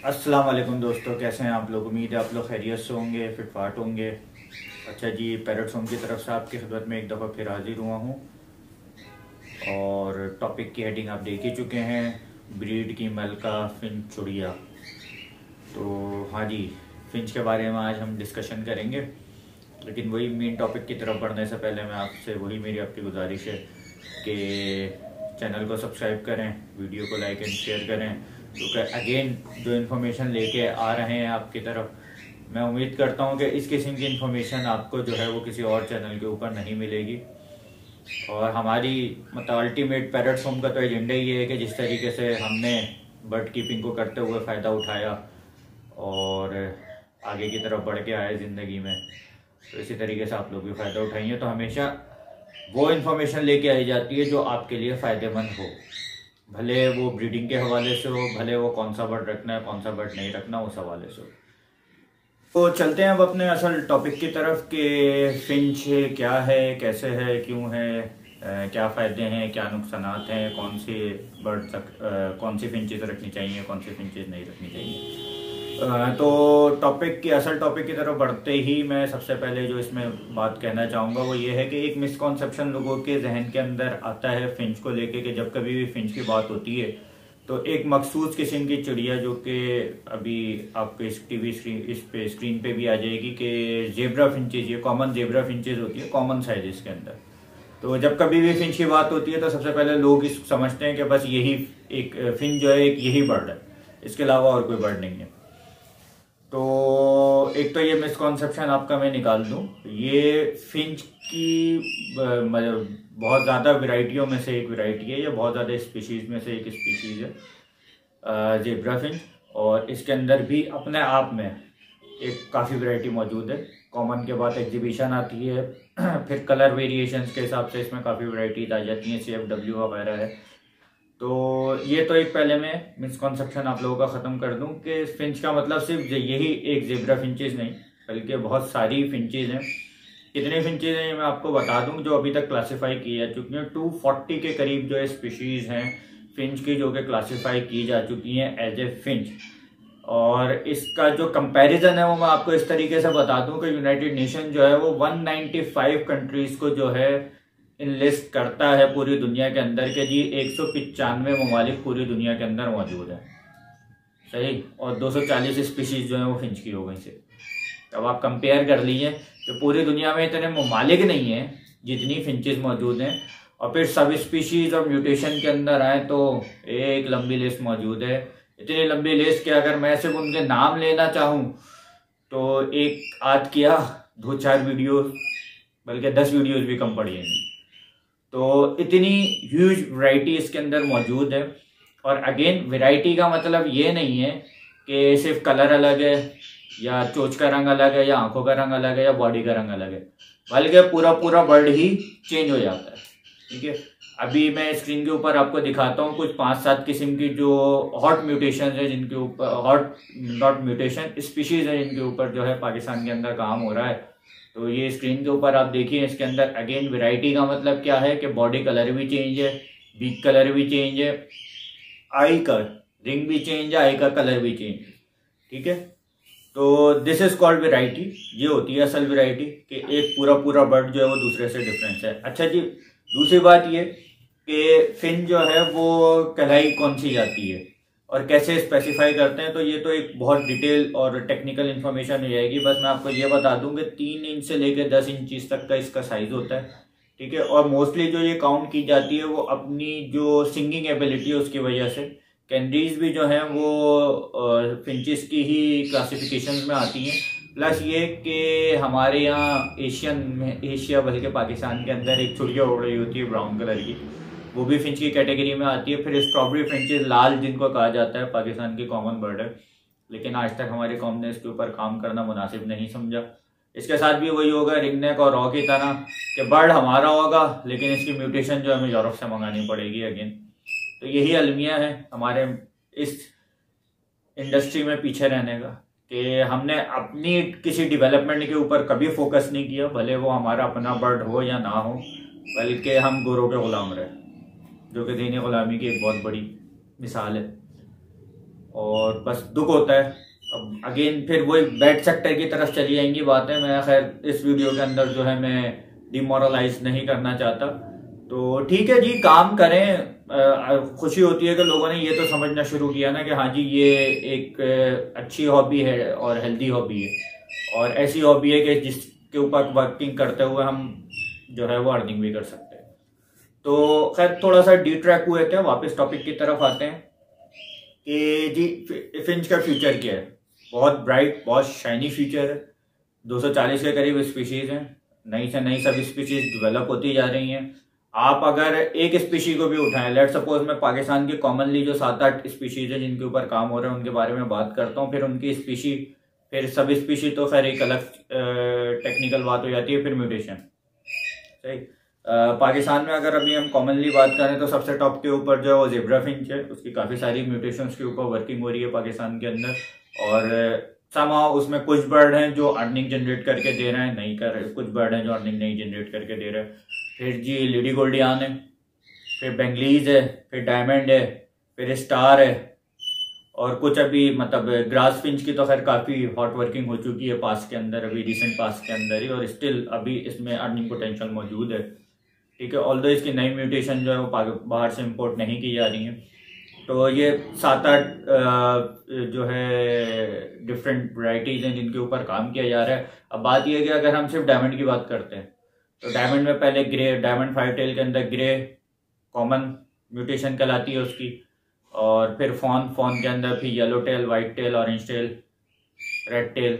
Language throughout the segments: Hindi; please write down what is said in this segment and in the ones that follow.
अस्सलाम वालेकुम दोस्तों, कैसे हैं आप लोग। उम्मीद है आप लोग खैरियत से होंगे, फिटफाट होंगे। अच्छा जी, पैरट्स होम की तरफ से आपकी खिदमत में एक दफ़ा फिर हाजिर हुआ हूँ। और टॉपिक की हेडिंग आप देख ही चुके हैं, ब्रीड की मलका फिंच चुड़िया। तो हाँ जी, फिंच के बारे में आज हम डिस्कशन करेंगे। लेकिन वही मेन टॉपिक की तरफ बढ़ने से पहले मैं आपसे वही मेरी आपकी गुजारिश है कि चैनल को सब्सक्राइब करें, वीडियो को लाइक एंड शेयर करें, क्योंकि अगेन जो इन्फॉर्मेशन लेके आ रहे हैं आपकी तरफ, मैं उम्मीद करता हूं कि इस किस्म की इन्फॉर्मेशन आपको जो है वो किसी और चैनल के ऊपर नहीं मिलेगी। और हमारी मतलब अल्टीमेट पैरट्स होम का तो एजेंडा ही है कि जिस तरीके से हमने बर्ड कीपिंग को करते हुए फ़ायदा उठाया और आगे की तरफ बढ़ के आए ज़िंदगी में, तो इसी तरीके से आप लोग भी फ़ायदा उठाइए। तो हमेशा वो इन्फॉर्मेशन लेके आई जाती है जो आपके लिए फ़ायदेमंद हो, भले वो ब्रीडिंग के हवाले से हो, भले वो कौन सा बर्ड रखना है कौन सा बर्ड नहीं रखना उस हवाले से हो। तो चलते हैं अब अपने असल टॉपिक की तरफ कि फिंच क्या है, कैसे है, क्यों है, क्या फ़ायदे हैं, क्या नुकसानात हैं, कौन सी बर्ड कौन सी फिंचेस रखनी चाहिए, कौन सी फिंचेस नहीं रखनी चाहिए। तो असल टॉपिक की तरफ बढ़ते ही मैं सबसे पहले जो इसमें बात कहना चाहूँगा वो ये है कि एक मिसकॉन्सेप्शन लोगों के जहन के अंदर आता है फिंच को लेके कि जब कभी भी फिंच की बात होती है तो एक मखसूस किस्म की चिड़िया, जो कि अभी आपके इस टीवी स्क्रीन पे भी आ जाएगी, कि जेब्रा फिंचेज, ये कॉमन जेब्रा फिंचेज होती है कॉमन साइजेस के अंदर। तो जब कभी भी फिंच की बात होती है तो सबसे पहले लोग इस समझते हैं कि बस यही एक फिंच जो है एक यही बर्ड है, इसके अलावा और कोई बर्ड नहीं है। तो एक तो ये मिसकॉन्सेप्शन आपका मैं निकाल दूं, ये फिंच की मतलब बहुत ज़्यादा वैरायटियों में से एक वैरायटी है, या बहुत ज़्यादा स्पीशीज़ में से एक स्पीशीज़ है जेब्रा फिंच। और इसके अंदर भी अपने आप में एक काफ़ी वैरायटी मौजूद है। कॉमन के बाद एग्जीबिशन आती है फिर कलर वेरिएशंस के हिसाब से इसमें काफ़ी वैरायटीज आ जाती हैं, CFW वगैरह है। तो ये तो एक पहले मैं मिसकॉन्सेप्शन आप लोगों का ख़त्म कर दूं कि फिंच का मतलब सिर्फ यही एक जेब्रा फिंचेज नहीं, बल्कि बहुत सारी फिंचेज हैं। कितने फिंचेज हैं मैं आपको बता दूं जो अभी तक क्लासीफाई की जा चुकी हैं। 240 के करीब जो स्पीशीज़ हैं फिंच की जो कि क्लासीफाई की जा चुकी हैं एज ए फिंच। और इसका जो कंपैरिजन है वो मैं आपको इस तरीके से बता दूं कि यूनाइटेड नेशन जो है वो 195 कंट्रीज़ को जो है इनलिस्ट करता है पूरी दुनिया के अंदर के जी 195 ममालिक पूरी दुनिया के अंदर मौजूद है, सही। और 240 स्पीशीज जो है वो फिंच की हो गई से। अब आप कंपेयर कर लीजिए कि पूरी दुनिया में इतने ममालिक नहीं है जितनी फिंचेस मौजूद हैं, और फिर सब स्पीशीज और म्यूटेशन के अंदर आए तो एक लंबी लिस्ट मौजूद है। इतनी लंबी लिस्ट कि अगर मैं सिर्फ उनके नाम लेना चाहूँ तो एक आध किया 2-4 वीडियो, बल्कि 10 वीडियोज भी कम पड़ जाएंगी। तो इतनी ह्यूज वैरायटी इसके अंदर मौजूद है। और अगेन वैरायटी का मतलब ये नहीं है कि सिर्फ कलर अलग है, या चोंच का रंग अलग है, या आंखों का रंग अलग है, या बॉडी का रंग अलग है, बल्कि पूरा पूरा बर्ड ही चेंज हो जाता है। ठीक है, अभी मैं स्क्रीन के ऊपर आपको दिखाता हूँ कुछ 5-7 किस्म की जो हॉट म्यूटेशन है, जिनके ऊपर हॉट नॉट म्यूटेशन स्पीशीज है, जिनके ऊपर जो है पाकिस्तान के अंदर काम हो रहा है। तो ये स्क्रीन के ऊपर आप देखिए, इसके अंदर अगेन वैरायटी का मतलब क्या है कि बॉडी कलर भी चेंज है, बीक कलर भी चेंज है, आई का रिंग भी चेंज है, आई का कलर भी चेंज है। ठीक है, तो दिस इज कॉल्ड वैरायटी। ये होती है असल वैरायटी कि एक पूरा पूरा बर्ड जो है वो दूसरे से डिफरेंस है। अच्छा जी, दूसरी बात ये कि फिंच जो है वो कहलाई कौन सी जाती है और कैसे स्पेसिफाई करते हैं, तो ये तो एक बहुत डिटेल और टेक्निकल इन्फॉर्मेशन हो जाएगी। बस मैं आपको ये बता दूं कि 3 इंच से लेकर 10 इंच तक का इसका साइज होता है। ठीक है, और मोस्टली जो ये काउंट की जाती है वो अपनी जो सिंगिंग एबिलिटी है उसकी वजह से। कैनरीज भी जो है वो फिंचेस की ही क्लासिफिकेशन में आती हैं। प्लस ये कि हमारे यहाँ एशिया बल्कि पाकिस्तान के अंदर एक चिड़िया उड़ रही होती है ब्राउन कलर की, वो भी फिंच की कैटेगरी में आती है। फिर स्ट्रॉबेरी फिंचेस लाल जिनको कहा जाता है, पाकिस्तान की कॉमन बर्ड है, लेकिन आज तक हमारी कौम ने इसके ऊपर काम करना मुनासिब नहीं समझा। इसके साथ भी वही होगा रिंगनेक और रॉ की तरह कि बर्ड हमारा होगा लेकिन इसकी म्यूटेशन जो हमें यूरोप से मंगानी पड़ेगी अगेन। तो यही अलमिया है हमारे इस इंडस्ट्री में पीछे रहने का कि हमने अपनी किसी डेवलपमेंट के ऊपर कभी फोकस नहीं किया, भले वो हमारा अपना बर्ड हो या ना हो, बल्कि हम गोरों के गुलाम रहे, जो कि दीनी गुलामी की एक बहुत बड़ी मिसाल है। और बस दुख होता है। अब अगेन फिर वही बैड सेक्टर की तरफ चली जाएंगी बातें। मैं खैर इस वीडियो के अंदर जो है मैं डिमोरलाइज नहीं करना चाहता। तो ठीक है जी, काम करें। खुशी होती है कि लोगों ने ये तो समझना शुरू किया ना कि हाँ जी ये एक अच्छी हॉबी है और हेल्दी हॉबी है, और ऐसी हॉबी है कि जिसके ऊपर वर्किंग करते हुए हम जो है वो अर्निंग भी कर सकते हैं। तो खैर थोड़ा सा डिट्रैक हुए थे, वापस टॉपिक की तरफ आते हैं कि जी फिंच का फ्यूचर क्या है। बहुत ब्राइट, बहुत शाइनी फ्यूचर है। 240 के करीब स्पीशीज हैं, नई से नई सब स्पीशीज डेवलप होती जा रही हैं। आप अगर एक स्पीशी को भी उठाएं, लेट सपोज मैं पाकिस्तान की कॉमनली जो 7-8 स्पीशीज है जिनके ऊपर काम हो रहा है उनके बारे में बात करता हूँ, फिर उनकी स्पीशी, फिर सब स्पीशी तो खैर एक अलग टेक्निकल बात हो जाती है, फिर म्यूटेशन। सही। पाकिस्तान में अगर अभी हम कॉमनली बात करें तो सबसे टॉप के ऊपर जो है वो ज़ेब्रा फिंच है। उसकी काफ़ी सारी म्यूटेशंस के ऊपर वर्किंग हो रही है पाकिस्तान के अंदर, और समाव उसमें कुछ बर्ड हैं जो अर्निंग जनरेट करके दे रहे हैं, नहीं कर रहे, कुछ बर्ड हैं जो अर्निंग नहीं जनरेट करके दे रहे हैं। फिर जी लेडी गोल्डियान है, फिर बेंगलीज है, फिर डायमंड है, फिर स्टार है, और कुछ अभी मतलब ग्रास फिंच की तो खैर काफ़ी हॉट वर्किंग हो चुकी है पास के अंदर, अभी रिसेंट पास के अंदर ही, और स्टिल अभी इसमें अर्निंग पोटेंशियल मौजूद है। ठीक है, ऑल्दो इसकी नई म्यूटेशन जो है वो बाहर से इंपोर्ट नहीं की जा रही है। तो ये 7-8 जो है डिफरेंट वैरायटीज हैं जिनके ऊपर काम किया जा रहा है। अब बात यह है कि अगर हम सिर्फ डायमंड की बात करते हैं तो डायमंड में पहले ग्रे, डायमंड 5 टेल के अंदर ग्रे कॉमन म्यूटेशन कहलाती है उसकी, और फिर फॉन के अंदर फिर yellow tail, white tail, orange tail, red tail,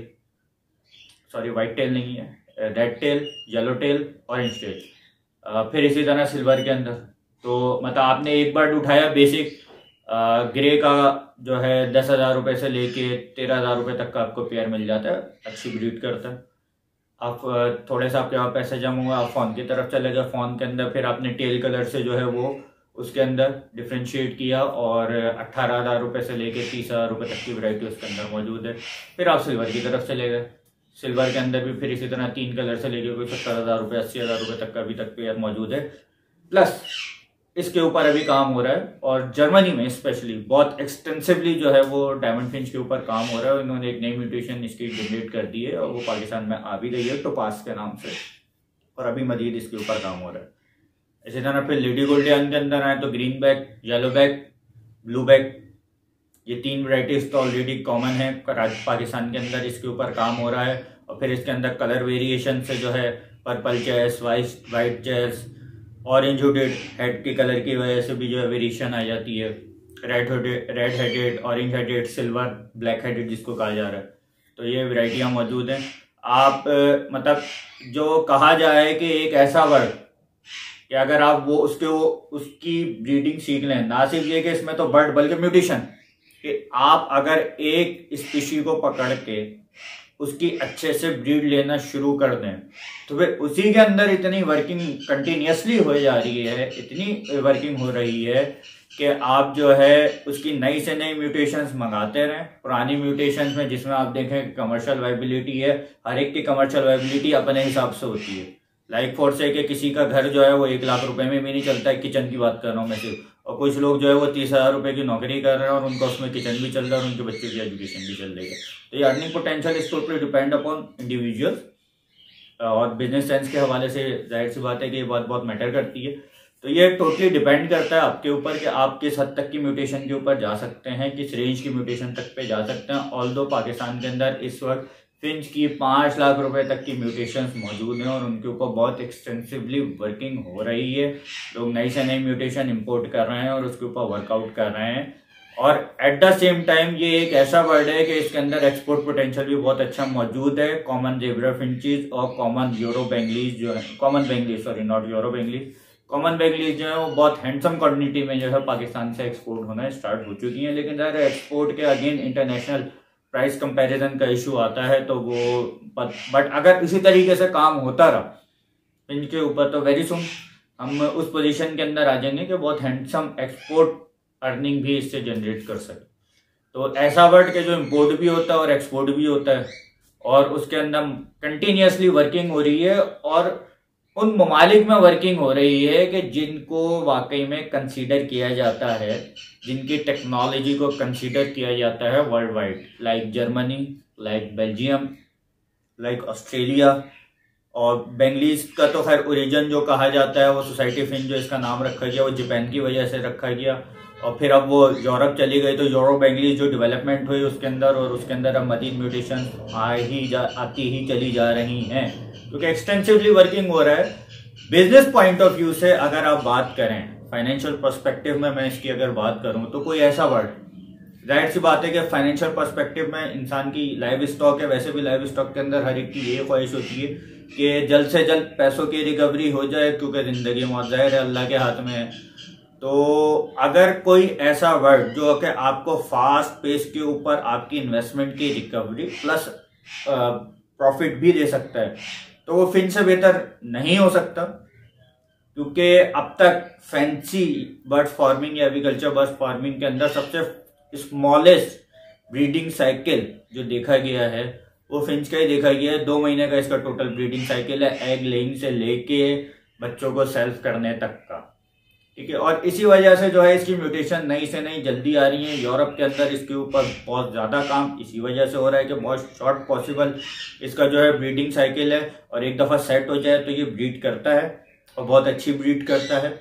sorry white tail नहीं है, red tail, yellow tail, orange tail. फिर इसी तरह सिल्वर के अंदर, तो मतलब आपने एक बार उठाया बेसिक ग्रे का जो है 10,000 रुपये से लेके 13,000 रुपये तक का आपको पेयर मिल जाता है, अच्छी ब्रीड करता है। आप थोड़े सा आपके वहाँ पैसे जमा हुआ, आप फॉन की तरफ चले गए, फॉन के अंदर फिर आपने टेल कलर से जो है वो उसके अंदर डिफ्रेंशिएट किया, और 18,000 रुपये से लेके 30,000 रुपये तक की वैरायटी उसके अंदर मौजूद है। फिर आप सिल्वर की तरफ चले गए, सिल्वर के अंदर भी फिर इसी तरह 3 कलर से लेके कोई 70,000 रुपये, 80,000 रुपये तक का अभी तक पेयर मौजूद है। प्लस इसके ऊपर अभी काम हो रहा है, और जर्मनी में स्पेशली बहुत एक्सटेंसिवली जो है वो डायमंड फिंच के ऊपर काम हो रहा है। उन्होंने एक नई म्यूटेशन इसकी जनरेट कर दी है और वो पाकिस्तान में आ भी गई है टोपास के नाम से, और अभी मजीद इसके ऊपर काम हो रहा है। इसी तरह फिर लेडी गोल्डियन के अंदर आए तो green back, yellow back, blue back, ये 3 वैरायटीज तो ऑलरेडी कॉमन है पाकिस्तान के अंदर, इसके ऊपर काम हो रहा है। और फिर इसके अंदर कलर वेरिएशन से जो है purple chest, white chest, orange hooded head के कलर की वजह से भी जो है वेरिएशन आ जाती है, red headed, orange headed, silver, black headed जिसको कहा जा रहा है। तो ये वैरायटियाँ मौजूद हैं। आप मतलब जो कहा जाए कि एक ऐसा वर्ड कि अगर आप वो उसकी ब्रीडिंग सीख लें, ना सिर्फ ये कि इसमें तो बर्ड बल्कि म्यूटेशन, कि आप अगर एक स्पीशी को पकड़ के उसकी अच्छे से ब्रीड लेना शुरू कर दें तो फिर उसी के अंदर इतनी वर्किंग कंटिन्यूसली हो जा रही है, इतनी वर्किंग हो रही है कि आप जो है उसकी नई से नई म्यूटेशंस मंगाते रहें। पुरानी म्यूटेशंस में जिसमें आप देखें कमर्शियल वाइबिलिटी है, हर एक की कमर्शियल वाइबिलिटी अपने हिसाब से होती है। लाइक फॉर से कि किसी का घर जो है वो 1 लाख रुपए में भी नहीं चलता है, किचन की बात कर रहा हूँ मैं सिर्फ, और कुछ लोग जो है वो 30,000 रुपए की नौकरी कर रहे हैं और उनका उसमें किचन भी चल रहा है और उनके बच्चे की एजुकेशन भी चल रही है। तो ये अर्निंग पोटेंशियल इस टोटली डिपेंड अपॉन इंडिविजुअल, और बिजनेस सेंस के हवाले से जाहिर सी बात है कि ये बात बहुत मैटर करती है। तो ये टोटली डिपेंड करता है आपके ऊपर कि आप किस हद तक की म्यूटेशन के ऊपर जा सकते हैं, किस रेंज की म्यूटेशन तक पे जा सकते हैं। ऑल्दो पाकिस्तान के अंदर इस वक्त फिंच की 5 लाख रुपए तक की म्यूटेशंस मौजूद हैं और उनके ऊपर बहुत एक्सटेंसिवली वर्किंग हो रही है। लोग नई से नई म्यूटेशन इंपोर्ट कर रहे हैं और उसके ऊपर वर्कआउट कर रहे हैं। और एट द सेम टाइम ये एक ऐसा वर्ड है कि इसके अंदर एक्सपोर्ट पोटेंशियल भी बहुत अच्छा मौजूद है। कॉमन ज़ेब्रा फिंचेस और कॉमन यूरो बेंगलीज जो है, common Bengalese, sorry not Euro Bengalese, common Bengalese जो है वो बहुत हैंडसम क्वांटिटी में जो है पाकिस्तान से एक्सपोर्ट होना स्टार्ट हो चुकी हैं। लेकिन ज़रा एक्सपोर्ट के अगेन इंटरनेशनल प्राइस कंपैरिजन का इशू आता है, तो वो बट अगर इसी तरीके से काम होता रहा इनके ऊपर तो वेरी सुन हम उस पोजीशन के अंदर आ जाएंगे कि बहुत हैंडसम एक्सपोर्ट अर्निंग भी इससे जनरेट कर सके। तो ऐसा वर्ड के जो इम्पोर्ट भी होता है और एक्सपोर्ट भी होता है और उसके अंदर कंटिन्यूसली वर्किंग हो रही है और उन ममालिक में वर्किंग हो रही है कि जिनको वाकई में कंसीडर किया जाता है, जिनकी टेक्नोलॉजी को कंसीडर किया जाता है world wide, like Germany, like Belgium, like Australia. और बेंगलीज का तो खैर ओरिजिन जो कहा जाता है, वो सोसाइटी फिंच जो इसका नाम रखा गया वो जापान की वजह से रखा गया, और फिर अब वो यूरोप चली गई तो यूरो बेंगलीज जो डेवलपमेंट हुई उसके अंदर, और उसके अंदर अब मजीद म्यूटेशन आती ही चली जा रही हैं, क्योंकि एक्सटेंसिवली वर्किंग हो रहा है। बिजनेस पॉइंट ऑफ व्यू से अगर आप बात करें, फाइनेंशियल पर्सपेक्टिव में मैं इसकी अगर बात करूं, तो कोई ऐसा वर्ड, जाहिर सी बात है कि फाइनेंशियल पर्सपेक्टिव में इंसान की लाइव स्टॉक है, वैसे भी लाइव स्टॉक के अंदर हर एक की ये ख्वाहिश होती है कि जल्द से जल्द पैसों की रिकवरी हो जाए, क्योंकि जिंदगी मौत जाहिर है अल्लाह के हाथ में है। तो अगर कोई ऐसा वर्ड जो कि आपको फास्ट पेस के ऊपर आपकी इन्वेस्टमेंट की रिकवरी प्लस प्रॉफिट भी दे सकता है, तो वो फिन से बेहतर नहीं हो सकता, क्योंकि अब तक फैंसी बर्ड फार्मिंग या एग्रीकल्चर बर्ड फार्मिंग के अंदर सबसे स्मॉलेस्ट ब्रीडिंग साइकिल जो देखा गया है वो फिंच का ही देखा गया है। 2 महीने का इसका टोटल ब्रीडिंग साइकिल है, एग लेइंग से लेके बच्चों को सेल्फ करने तक का, ठीक है। और इसी वजह से जो है इसकी म्यूटेशन नई से नई जल्दी आ रही है। यूरोप के अंदर इसके ऊपर बहुत ज़्यादा काम इसी वजह से हो रहा है कि बहुत शॉर्ट पॉसिबल इसका जो है ब्रीडिंग साइकिल है, और एक दफ़ा सेट हो जाए तो ये ब्रीड करता है और बहुत अच्छी ब्रीड करता है।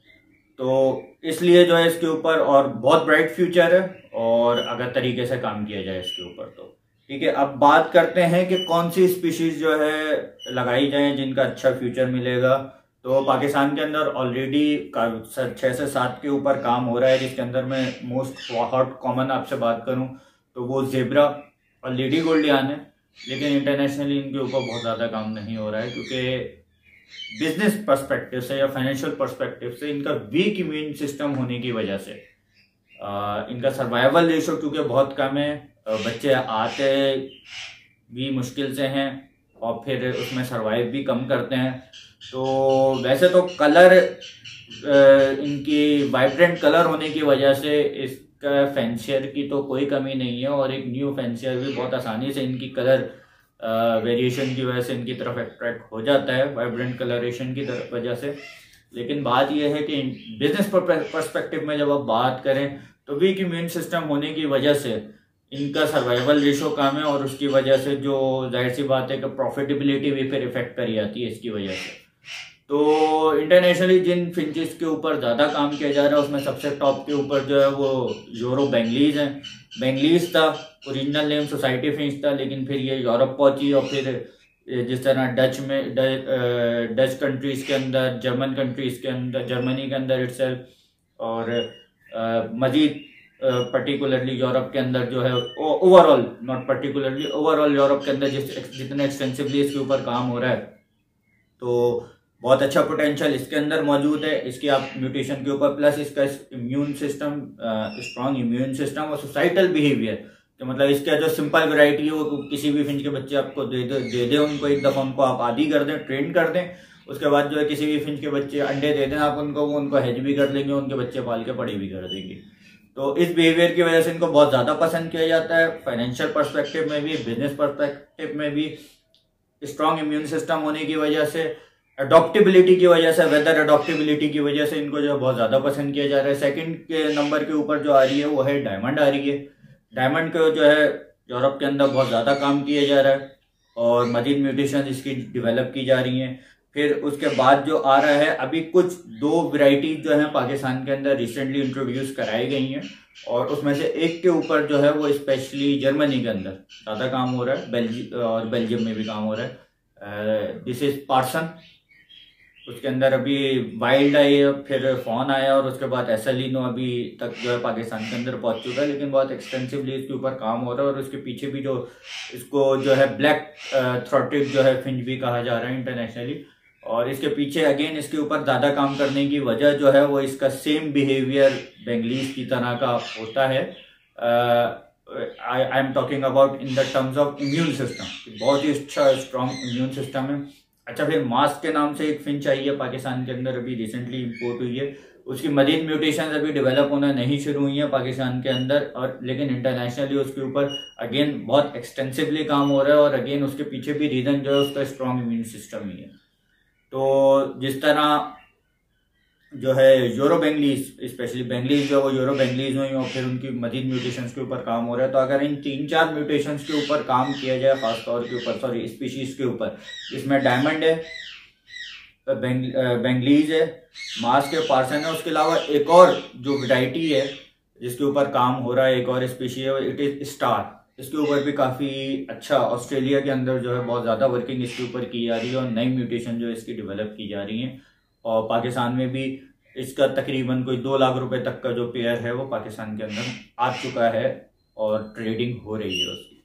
तो इसलिए जो है इसके ऊपर और बहुत ब्राइट फ्यूचर है, और अगर तरीके से काम किया जाए इसके ऊपर तो ठीक है। अब बात करते हैं कि कौन सी स्पीशीज जो है लगाई जाए जिनका अच्छा फ्यूचर मिलेगा। तो पाकिस्तान के अंदर ऑलरेडी 6 से 7 के ऊपर काम हो रहा है, जिसके अंदर मैं मोस्ट हॉट कॉमन आपसे बात करूं तो वो जेब्रा और लेडी गोल्डियान है। लेकिन इंटरनेशनली इनके ऊपर बहुत ज़्यादा काम नहीं हो रहा है, क्योंकि बिजनेस पर्सपेक्टिव से या फाइनेंशियल पर्सपेक्टिव से इनका वीक इम्यून सिस्टम होने की वजह से इनका सर्वाइवल रेशो क्योंकि बहुत कम है, बच्चे आते भी मुश्किल से हैं और फिर उसमें सर्वाइव भी कम करते हैं। तो वैसे तो कलर इनकी वाइब्रेंट कलर होने की वजह से इसका फैंसियर की तो कोई कमी नहीं है, और एक न्यू फैंसियर भी बहुत आसानी से इनकी कलर वेरिएशन की वजह से इनकी तरफ अट्रैक्ट हो जाता है, वाइब्रेंट कलरेशन की वजह से। लेकिन बात यह है कि बिजनेस पर्सपेक्टिव में जब आप बात करें तो वीक इम्यून सिस्टम होने की वजह से इनका सर्वाइवल रेशो कम है, और उसकी वजह से जो जाहिर सी बात है कि प्रॉफिटेबिलिटी भी फिर इफेक्ट करी जाती है इसकी वजह से। तो इंटरनेशनली जिन फिंचेस के ऊपर ज़्यादा काम किया जा रहा है उसमें सबसे टॉप के ऊपर जो है वो यूरो बेंगलीज हैं। बेंगलीज था ओरिजिनल नेम, सोसाइटी फिंच था, लेकिन फिर ये यूरोप पहुंची, और फिर जिस तरह डच कंट्रीज़ के अंदर, जर्मन कंट्रीज़ के अंदर, जर्मनी के अंदर इटसेल्फ, और मजीद पर्टिकुलरली यूरोप के अंदर जो है overall, not particularly, overall Europe के अंदर जितने एक्सटेंसिवली इसके ऊपर काम हो रहा है, तो बहुत अच्छा पोटेंशियल इसके अंदर मौजूद है। इसकी आप म्यूटेशन के ऊपर प्लस इसका immune system, strong immune system और सोसाइटल बिहेवियर, तो मतलब इसका जो सिंपल वैरायटी है वो किसी भी फिंच के बच्चे आपको दे दे उनको एक दफ़ा उनको आप आदी कर दें, ट्रेन कर दें, उसके बाद जो है किसी भी फिंच के बच्चे अंडे दे दें आप उनको, वो उनको हैज भी कर लेंगे, उनके बच्चे पाल के बड़े भी कर देंगे। तो इस बिहेवियर की वजह से इनको बहुत ज़्यादा पसंद किया जाता है, फाइनेंशियल पर्सपेक्टिव में भी, बिजनेस पर्सपेक्टिव में भी। स्ट्रॉन्ग इम्यून सिस्टम होने की वजह से, अडॉप्टेबिलिटी की वजह से, वेदर अडॉप्टेबिलिटी की वजह से इनको जो बहुत ज़्यादा पसंद किया जा रहा है। सेकंड के नंबर के ऊपर जो आ रही है वो है डायमंड आ रही है। डायमंड को जो है यूरोप के अंदर बहुत ज़्यादा काम किया जा रहा है, और मजीद म्यूटेशन इसकी डिवेलप की जा रही हैं। फिर उसके बाद जो आ रहा है, अभी कुछ 2 वैरायटीज जो हैं पाकिस्तान के अंदर रिसेंटली इंट्रोड्यूस कराई गई हैं, और उसमें से एक के ऊपर जो है वो स्पेशली जर्मनी के अंदर ज़्यादा काम हो रहा है, और बेल्जियम में भी काम हो रहा है। दिस इज पार्सन, उसके अंदर अभी वाइल्ड आई है, फिर फॉन आया, और उसके बाद एसलिनो अभी तक जो है पाकिस्तान के अंदर पहुंच चुका है, लेकिन बहुत एक्सटेंसिवली इसके ऊपर काम हो रहा है। और उसके पीछे भी जो इसको जो है ब्लैक थ्रॉटेड जो है फिंच भी कहा जा रहा है इंटरनेशनली, और इसके पीछे अगेन इसके ऊपर ज़्यादा काम करने की वजह जो है वो इसका सेम बिहेवियर बेंगलीज की तरह का होता है। I am talking about in the terms of immune system, बहुत ही अच्छा स्ट्रॉन्ग इम्यून सिस्टम है। अच्छा, फिर मास्क के नाम से एक फिंच आई है पाकिस्तान के अंदर, अभी रिसेंटली इंपोर्ट हुई है, उसकी मजीद म्यूटेशन अभी डेवलप होना नहीं शुरू हुई है पाकिस्तान के अंदर, और लेकिन इंटरनेशनली उसके ऊपर अगेन बहुत एक्सटेंसिवली काम हो रहा है, और अगेन उसके पीछे भी रीज़न जो है उसका स्ट्रॉन्ग इम्यून सिस्टम ही है। तो जिस तरह जो है यूरो बेंगलीज, स्पेशली बेंगलीज जो है वो यूरो बेंगलीज हुई और फिर उनकी मजीद म्यूटेशंस के ऊपर काम हो रहा है, तो अगर इन 3-4 म्यूटेशंस के ऊपर काम किया जाए, खासतौर के ऊपर सॉरी स्पीशीज के ऊपर, इसमें डायमंड है, बेंगलीज है, मास्क के पार्सन है, उसके अलावा एक और जो वैरायटी है जिसके ऊपर काम हो रहा है, एक और स्पीशी है, इट इज स्टार। इसके ऊपर भी काफ़ी अच्छा ऑस्ट्रेलिया के अंदर जो है बहुत ज़्यादा वर्किंग इसके ऊपर की जा रही है और नई म्यूटेशन जो है इसकी डेवलप की जा रही है। और पाकिस्तान में भी इसका तकरीबन कोई 2 लाख रुपए तक का जो पेयर है वो पाकिस्तान के अंदर आ चुका है और ट्रेडिंग हो रही है उसकी।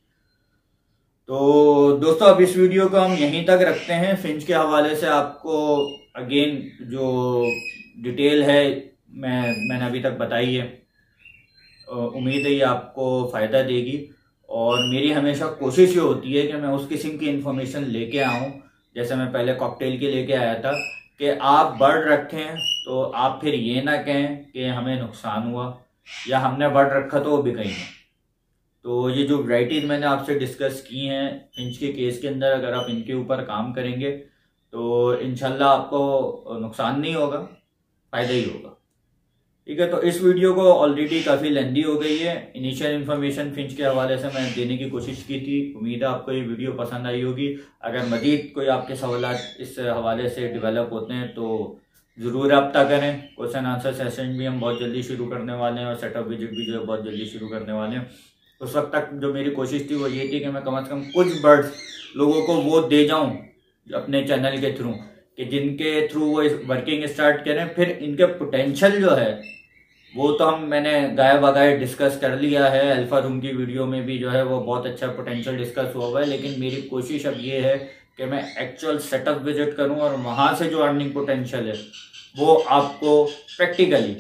तो दोस्तों अब इस वीडियो को हम यहीं तक रखते हैं। फिंच के हवाले से आपको अगेन जो डिटेल है मैंने अभी तक बताई है, उम्मीद है ये आपको फ़ायदा देगी। और मेरी हमेशा कोशिश ये होती है कि मैं उस किस्म की इंफॉर्मेशन लेके आऊँ, जैसे मैं पहले कॉकटेल के लेके आया था, कि आप बर्ड रखें तो आप फिर ये ना कहें कि हमें नुकसान हुआ या हमने बर्ड रखा तो वो बिक ही नहीं। तो ये जो वैराइटीज़ मैंने आपसे डिस्कस की हैं फिंच के केस के अंदर, अगर आप इनके ऊपर काम करेंगे तो इंशाल्लाह आपको नुकसान नहीं होगा, फ़ायदा ही होगा। ठीक है, तो इस वीडियो को ऑलरेडी काफ़ी लेंदी हो गई है। इनिशियल इन्फॉर्मेशन फिंच के हवाले से मैं देने की कोशिश की थी। उम्मीद है आपको ये वीडियो पसंद आई होगी। अगर मज़ीद कोई आपके सवालात इस हवाले से डेवलप होते हैं तो ज़रूर रब्ता करें। क्वेश्चन आंसर सेशन भी हम बहुत जल्दी शुरू करने वाले हैं और सेटअप विजिट भी जो है बहुत जल्दी शुरू करने वाले हैं। उस वक्त तक जो मेरी कोशिश थी वो ये थी कि मैं कम से कम कुछ बर्ड्स लोगों को वो दे जाऊँ अपने चैनल के थ्रू, कि जिनके थ्रू वो वर्किंग स्टार्ट करें। फिर इनके पोटेंशियल जो है वो तो मैंने गाय बगाए डिस्कस कर लिया है। अल्फा रूम की वीडियो में भी जो है वो बहुत अच्छा पोटेंशियल डिस्कस हुआ हुआ है, लेकिन मेरी कोशिश अब ये है कि मैं एक्चुअल सेटअप विजिट करूं और वहां से जो अर्निंग पोटेंशियल है वो आपको प्रैक्टिकली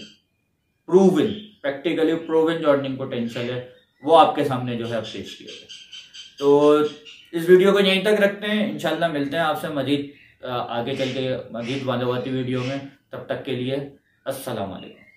प्रूवन जो अर्निंग पोटेंशियल है वो आपके सामने जो है अब पेश किया जाए। तो इस वीडियो को यहीं तक रखते हैं। इंशाल्लाह मिलते हैं आपसे मजीद आगे चल के मजीद वादावाती वीडियो में। तब तक के लिए अस्सलाम वालेकुम।